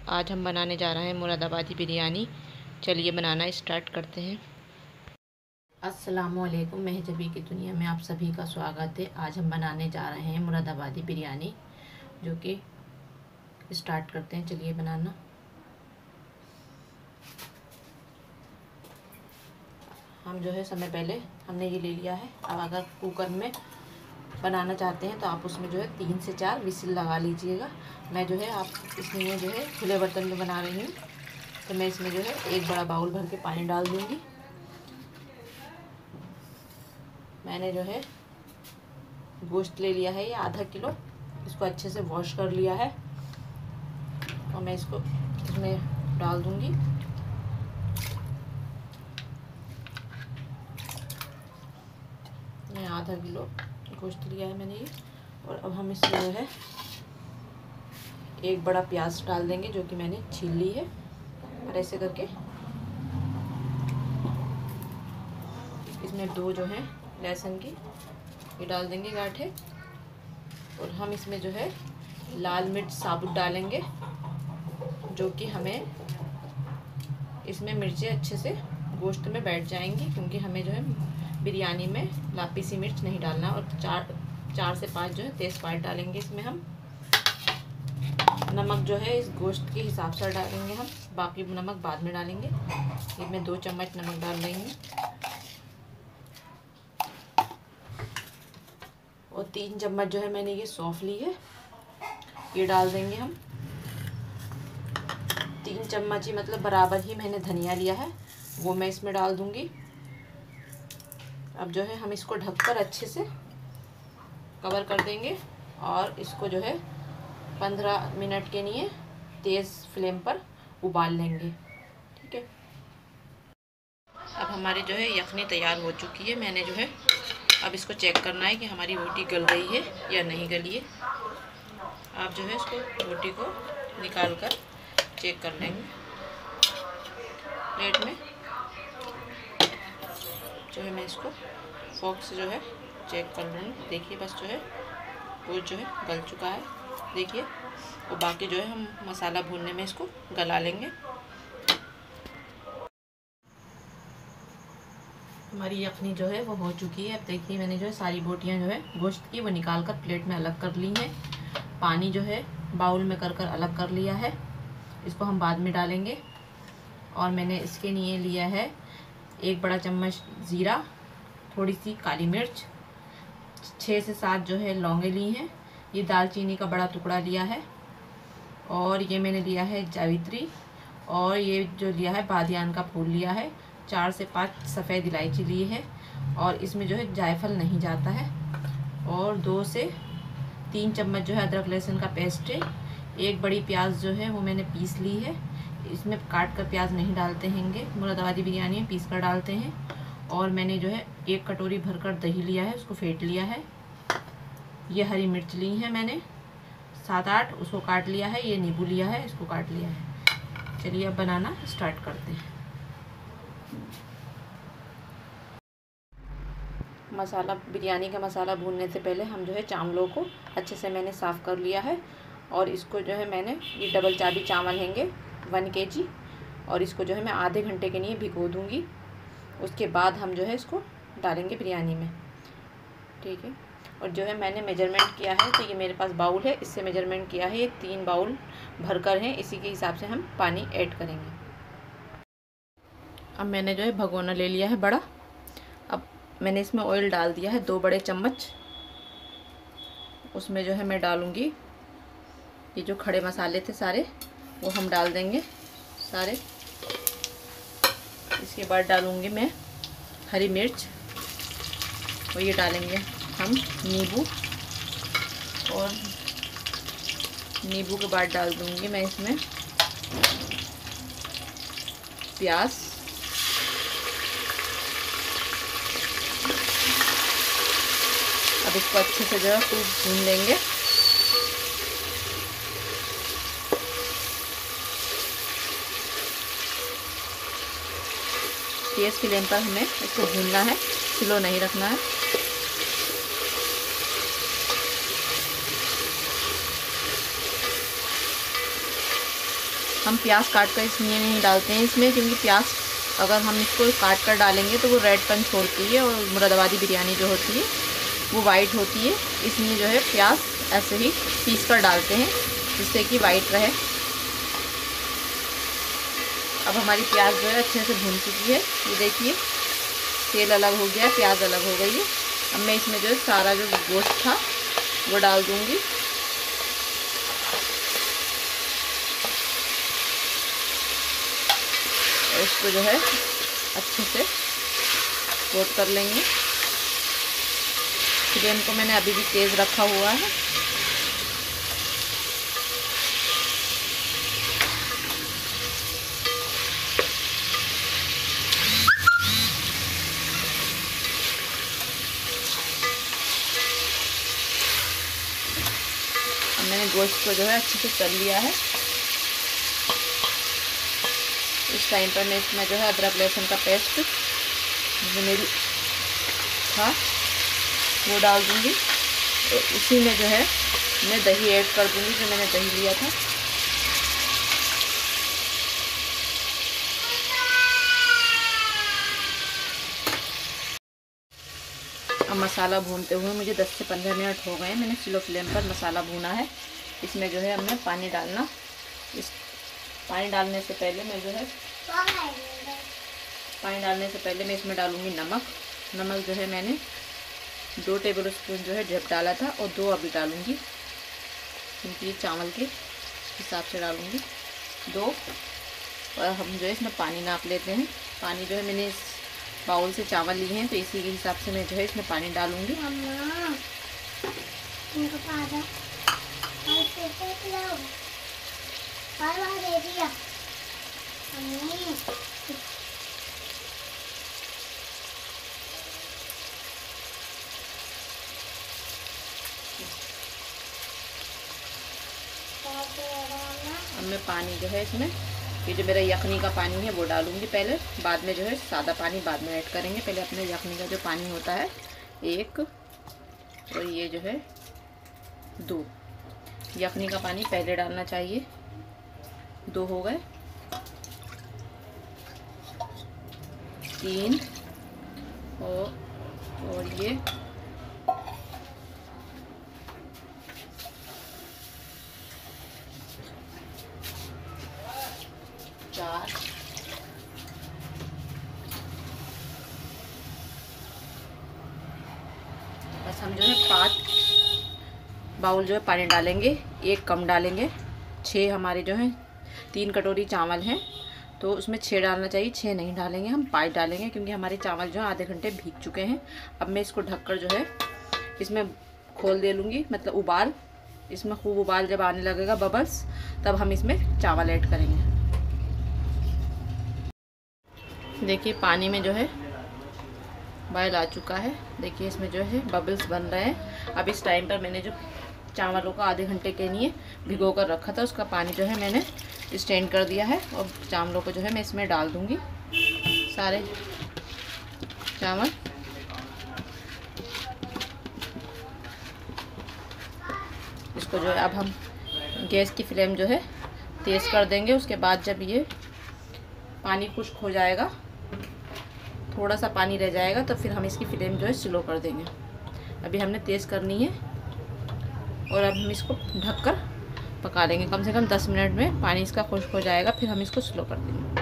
आज हम बनाने जा रहे हैं मुरादाबादी बिरयानी। चलिए बनाना स्टार्ट करते हैं। अस्सलामुअलैकुम, महजबी की दुनिया में आप सभी का स्वागत है। आज हम बनाने जा रहे हैं मुरादाबादी बिरयानी, जो कि स्टार्ट करते हैं। चलिए बनाना। हम जो है समय पहले हमने ये ले लिया है। अब अगर कुकर में बनाना चाहते हैं तो आप उसमें जो है 3 से 4 विसिल लगा लीजिएगा। मैं जो है इसमें जो है खुले बर्तन में बना रही हूँ, तो मैं इसमें जो है एक बड़ा बाउल भर के पानी डाल दूँगी। मैंने जो है गोश्त ले लिया है, ये आधा किलो। इसको अच्छे से वॉश कर लिया है और मैं इसको इसमें डाल दूँगी। मैं आधा किलो गोश्त लिया है मैंने ये। और अब हम इसमें जो है एक बड़ा प्याज डाल देंगे, जो कि मैंने छील ली है। और ऐसे करके इसमें 2 जो है लहसुन की ये डाल देंगे गांठे। और हम इसमें जो है लाल मिर्च साबुत डालेंगे, जो कि हमें इसमें मिर्चें अच्छे से गोश्त में बैठ जाएंगी, क्योंकि हमें जो है बिरयानी में लापीसी मिर्च नहीं डालना। और 4 से 5 जो है तेज़पात डालेंगे इसमें हम। नमक जो है इस गोश्त के हिसाब से डालेंगे हम, बाकी नमक बाद में डालेंगे। ये मैं 2 चम्मच नमक डाल रही हूँ। और 3 चम्मच जो है मैंने ये सौंफ ली है, ये डाल देंगे हम। 3 चम्मच ही मतलब बराबर ही मैंने धनिया लिया है, वो मैं इसमें डाल दूँगी। अब जो है हम इसको ढककर अच्छे से कवर कर देंगे और इसको जो है 15 मिनट के लिए तेज़ फ्लेम पर उबाल लेंगे। ठीक है। अब हमारी जो है यखनी तैयार हो चुकी है। मैंने जो है अब इसको चेक करना है कि हमारी रोटी गल गई है या नहीं गली है। आप जो है इसको रोटी को निकाल कर चेक कर लेंगे प्लेट में। जो है मैं इसको फोर्क से जो है चेक कर लूँगी। देखिए बस जो है वो जो है गल चुका है, देखिए। और बाकी जो है हम मसाला भूनने में इसको गला लेंगे। हमारी यखनी जो है वो हो चुकी है। अब देखिए मैंने जो है सारी बोटियाँ जो है गोश्त की वो निकाल कर प्लेट में अलग कर ली हैं। पानी जो है बाउल में कर अलग कर लिया है, इसको हम बाद में डालेंगे। और मैंने इसके लिए लिया है 1 बड़ा चम्मच ज़ीरा, थोड़ी सी काली मिर्च, 6 से 7 जो है लौंगे ली हैं। ये दालचीनी का बड़ा टुकड़ा लिया है। और ये मैंने लिया है जावित्री। और ये जो लिया है बादियान का फूल लिया है। 4 से 5 सफ़ेद इलायची ली है। और इसमें जो है जायफल नहीं जाता है। और 2 से 3 चम्मच जो है अदरक लहसुन का पेस्ट है। 1 बड़ी प्याज जो है वो मैंने पीस ली है। इसमें काट कर प्याज नहीं डालते हैंगे, मुरादाबादी बिरयानी में पीस कर डालते हैं। और मैंने जो है 1 कटोरी भरकर दही लिया है, उसको फेंट लिया है। ये हरी मिर्च ली है मैंने 7-8, उसको काट लिया है। ये नींबू लिया है, इसको काट लिया है। चलिए अब बनाना स्टार्ट करते हैं। मसाला बिरयानी का मसाला भूनने से पहले हम जो है चावलों को अच्छे से मैंने साफ़ कर लिया है। और इसको जो है मैंने ये डबल चाबी चावल हैंगे 1 kg, और इसको जो है मैं आधे घंटे के लिए भिगो दूँगी। उसके बाद हम जो है इसको डालेंगे बिरयानी में। ठीक है। और जो है मैंने मेजरमेंट किया है, तो ये मेरे पास बाउल है, इससे मेजरमेंट किया है। ये 3 बाउल भरकर हैं, इसी के हिसाब से हम पानी ऐड करेंगे। अब मैंने जो है भगोना ले लिया है बड़ा। अब मैंने इसमें ऑयल डाल दिया है 2 बड़े चम्मच। उसमें जो है मैं डालूँगी ये जो खड़े मसाले थे सारे, वो हम डाल देंगे सारे। इसके बाद डालूँगी मैं हरी मिर्च, और ये डालेंगे हम नींबू। और नींबू के बाद डाल दूँगी मैं इसमें प्याज। अब इसको अच्छे से जो है खूब भून लेंगे। तेज़ फ्लेम पर हमें इसको भूनना है, स्लो नहीं रखना है। हम प्याज काट कर इसलिए नहीं डालते हैं इसमें, क्योंकि प्याज अगर हम इसको काट कर डालेंगे तो वो रेडपन छोड़ती है और मुरादाबादी बिरयानी जो होती है वो वाइट होती है। इसलिए जो है प्याज ऐसे ही पीस कर डालते हैं जिससे कि वाइट रहे। अब हमारी प्याज जो है अच्छे से भून चुकी है, ये देखिए तेल अलग हो गया, प्याज अलग हो गई है। अब मैं इसमें जो है सारा जो गोश्त था वो डाल दूँगी। और इसको जो है अच्छे से कोट कर लेंगे। फ्लेम को मैंने अभी भी तेज़ रखा हुआ है। अब मैंने गोश्त को जो है अच्छे से तल लिया है। इस टाइम पर मैं इसमें जो है अदरक लहसुन का पेस्ट जो मेरी था वो डाल दूँगी। तो उसी में जो है मैं दही ऐड कर दूँगी, जो मैंने दही लिया था। अब मसाला भूनते हुए मुझे 10 से 15 मिनट हो गए। मैंने स्लो फ्लेम पर मसाला भूना है। इसमें जो है अब मैं पानी डालना, इस पानी डालने से पहले मैं जो है मैं इसमें डालूँगी नमक। नमक जो है मैंने 2 टेबल स्पून जो है जब डाला था और 2 अभी डालूँगी, क्योंकि चावल के हिसाब से डालूँगी 2। और हम जो है इसमें पानी नाप लेते हैं। पानी जो है मैंने इस बाउल से चावल लिए हैं तो इसी के हिसाब से मैं जो है इसमें पानी डालूँगी। अब मैं पानी जो है इसमें, ये जो मेरा यखनी का पानी है वो डालूंगी पहले, बाद में जो है सादा पानी बाद में ऐड करेंगे। पहले अपने यखनी का जो पानी होता है 1 और ये जो है 2, यखनी का पानी पहले डालना चाहिए। 2 हो गए, 3 और ये 4, बस हम जो है 5 बाउल जो है पानी डालेंगे, 1 कम डालेंगे। 6 हमारे जो है 3 कटोरी चावल हैं तो उसमें 6 डालना चाहिए, 6 नहीं डालेंगे, हम 5 डालेंगे क्योंकि हमारे चावल जो है आधे घंटे भीग चुके हैं। अब मैं इसको ढककर जो है इसमें खोल दे लूँगी, मतलब उबाल, इसमें खूब उबाल जब आने लगेगा बबल्स तब हम इसमें चावल ऐड करेंगे। देखिए पानी में जो है बॉयल आ चुका है, देखिए इसमें जो है बबल्स बन रहे हैं। अब इस टाइम पर मैंने जो चावलों को आधे घंटे के लिए भिगो कर रखा था उसका पानी जो है मैंने स्ट्रेन कर दिया है और चावलों को जो है मैं इसमें डाल दूँगी, सारे चावल। इसको जो है अब हम गैस की फ्लेम जो है तेज़ कर देंगे। उसके बाद जब ये पानी खुश्क हो जाएगा, थोड़ा सा पानी रह जाएगा, तो फिर हम इसकी फ्लेम जो है स्लो कर देंगे। अभी हमने तेज़ करनी है और अब हम इसको ढककर पका लेंगे। कम से कम 10 मिनट में पानी इसका खुश्क हो जाएगा, फिर हम इसको स्लो कर देंगे।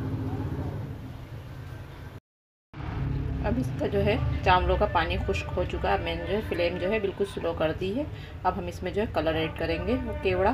अब इसका जो है चावलों का पानी खुश्क हो चुका है। मैंने जो है फ्लेम जो है बिल्कुल स्लो कर दी है। अब हम इसमें जो है कलर ऐड करेंगे, वो केवड़ा।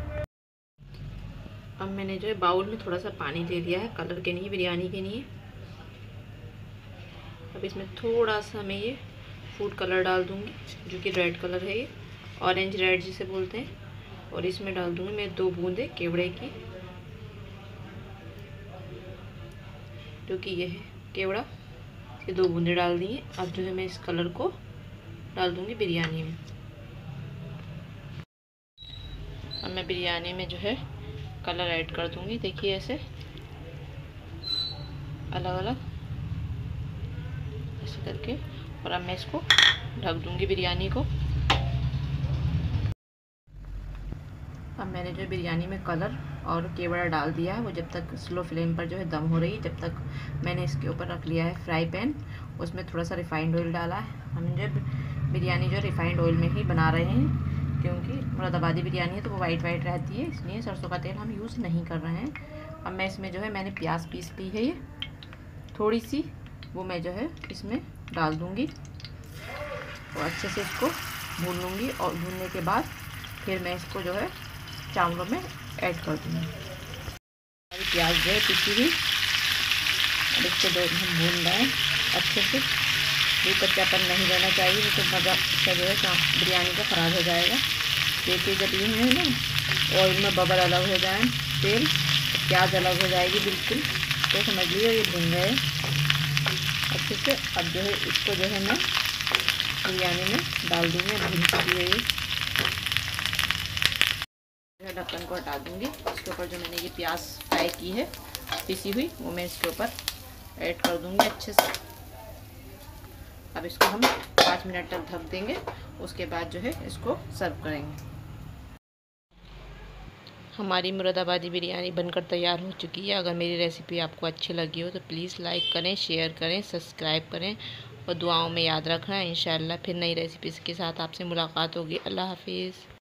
अब मैंने जो है बाउल में थोड़ा सा पानी दे दिया है कलर के लिए, बिरयानी के लिए। अब इसमें थोड़ा सा मैं ये फूड कलर डाल दूँगी, जो कि रेड कलर है, ये ऑरेंज रेड जिसे बोलते हैं। और इसमें डाल दूँगी मैं 2 बूंदे केवड़े की, जो कि ये है केवड़ा, ये 2 बूंदे डाल दिए। अब जो है मैं इस कलर को डाल दूँगी बिरयानी में। अब मैं बिरयानी में जो है कलर ऐड कर दूँगी, देखिए ऐसे अलग अलग ऐसे करके। और अब मैं इसको ढक दूँगी बिरयानी को। अब मैंने जो बिरयानी में कलर और केवड़ा डाल दिया है। वो जब तक स्लो फ्लेम पर जो है दम हो रही है, जब तक मैंने इसके ऊपर रख लिया है फ्राई पैन। उसमें थोड़ा सा रिफ़ाइंड ऑयल डाला है। हम जो बिरयानी जो रिफ़ाइंड ऑयल में ही बना रहे हैं, क्योंकि मुरादाबादी बिरयानी है तो वो वाइट वाइट रहती है, इसलिए सरसों का तेल हम यूज़ नहीं कर रहे हैं। अब मैं इसमें जो है मैंने प्याज पीस ली है, ये थोड़ी सी, वो मैं जो है इसमें डाल दूँगी और अच्छे से इसको भून लूँगी। और भूनने के बाद फिर मैं इसको जो है चावलों में ऐड कर दूँगी। हमारी प्याज जो है पिसी हुई, अब इसको जो हम भून रहे हैं अच्छे से, भी कच्चापन नहीं रहना चाहिए, तो मज़ा इसका जो है बिरयानी का ख़राब हो जाएगा। देखिए जब ये है ना ऑयल में बबल अलग हो जाए, तेल तो प्याज अलग हो जाएगी बिल्कुल, तो समझ लीजिए ये भून गए अच्छे से। अब जो है इसको जो है मैं बिरयानी में डाल दूँगी। भून चुकी है ये, जो है ढक्कन को हटा दूँगी। इसके ऊपर जो मैंने ये प्याज फ्राई की है पिसी हुई, वो मैं इसके ऊपर ऐड कर दूँगी अच्छे से। अब इसको हम 5 मिनट तक ढक देंगे, उसके बाद जो है इसको सर्व करेंगे। हमारी मुरादाबादी बिरयानी बनकर तैयार हो चुकी है। अगर मेरी रेसिपी आपको अच्छी लगी हो तो प्लीज़ लाइक करें, शेयर करें, सब्सक्राइब करें और दुआओं में याद रखना। इंशाअल्लाह फिर नई रेसिपीज़ के साथ आपसे मुलाकात होगी। अल्लाह हाफिज़।